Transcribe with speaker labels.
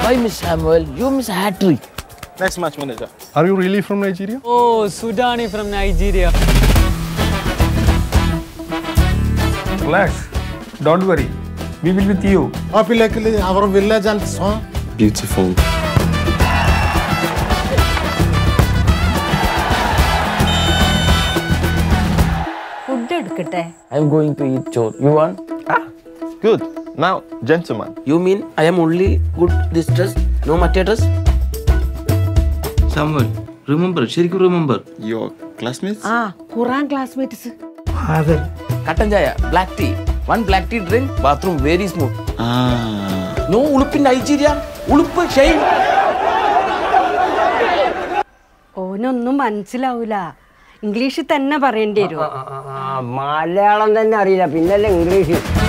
Speaker 1: Why, Miss Samuel? You miss a hat-trick.
Speaker 2: Next match manager.
Speaker 3: Are you really from Nigeria?
Speaker 4: Oh, Sudani from Nigeria.
Speaker 5: Relax. Don't worry. We will be with you.
Speaker 2: Our village and song.
Speaker 6: Beautiful.
Speaker 7: Food എടുക്കട്ടെ.
Speaker 1: I'm going to eat chor. You want?
Speaker 2: Good. Now, gentlemen.
Speaker 1: You mean I am only good this dress? No matter dress?
Speaker 6: Samuel, remember. Your classmates?
Speaker 7: Quran classmates.
Speaker 1: Kattan chaya, black tea. One black tea drink, bathroom very smooth. No ulup in Nigeria. Ulup shame.
Speaker 7: ഓനൊന്നും മനസ്സിലാവൂല. ഇംഗ്ലീഷിൽ തന്നെ പറയേണ്ടി വരും.
Speaker 8: മലയാളം തന്നെ അറിയില്ല, പിന്നല്ലേ English.